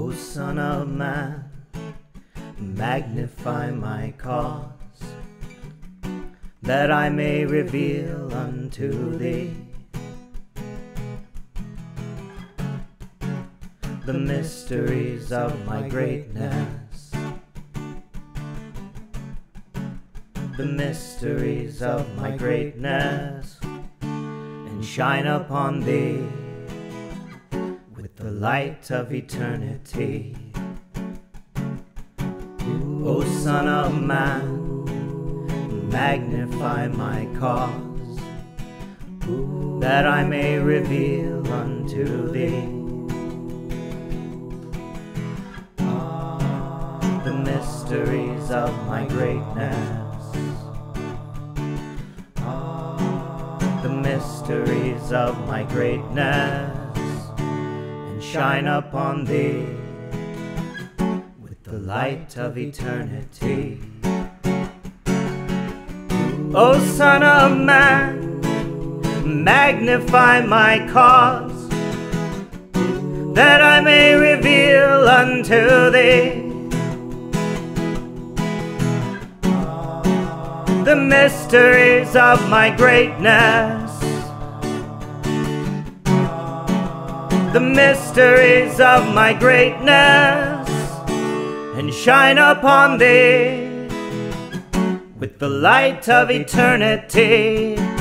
O Son of Man, magnify my cause, that I may reveal unto thee the mysteries of my greatness, the mysteries of my greatness, and shine upon thee with the light of eternity. O Son of Man, magnify my cause, that I may reveal unto thee the mysteries of my greatness, the mysteries of my greatness, and shine upon thee with the light of eternity. O Son of Man, magnify my cause, that I may reveal unto thee the mysteries of my greatness, the mysteries of my greatness, and shine upon thee with the light of eternity.